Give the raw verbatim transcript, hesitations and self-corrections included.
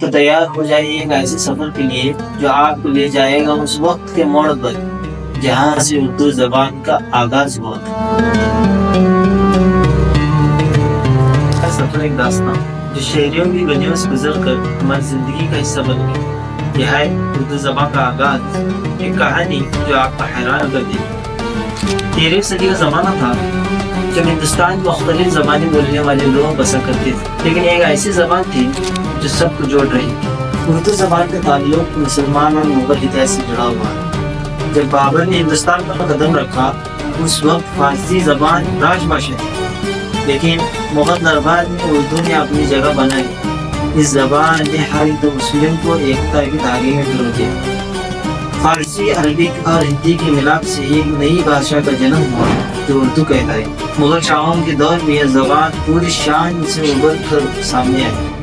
تو تیار ہو جائیے ایک ایسے سفر کے لیے جو آپ کو لے جائے گا اس وقت کے موڑ پر جہاں سے اردو زبان کا آغاز ہوا تھا۔ سفر ایک داستان جو شہریوں کی گلیوں سے گزر کر ہماری زندگی کا حصہ بن گئی۔ یہ ہے اردو زبان کا آغاز، ایک کہانی جو آپ کو حیران کر دے گی۔ تیرہویں صدی کا زمانہ تھا جب ہندوستان میں مختلف زبانیں بولنے والے لوگ بسا کرتے تھے، لیکن ایک ایسی زبان تھی جو سب کو جوڑ رہی تھی۔ اردو زبان کا تعلق مسلمان اور مغل اتحاد سے جڑا ہوا ہے۔ جب بابر نے ہندوستان پر قدم رکھا اس وقت فارسی زبان راج بھاشا تھی، لیکن مغل دربار میں اردو نے اپنی جگہ بنائی۔ اس زبان نے ہر ہندو مسلم کو ایکتا کی دھاگے میں پرو دیا۔ فارسی، عربک اور ہندی کے ملاپ سے ایک نئی بھاشا کا جنم ہوا جو اردو کہلائی۔ مغل شاہوں کے دور میں یہ زبان پوری شان سے ابھر کر سامنے آئی۔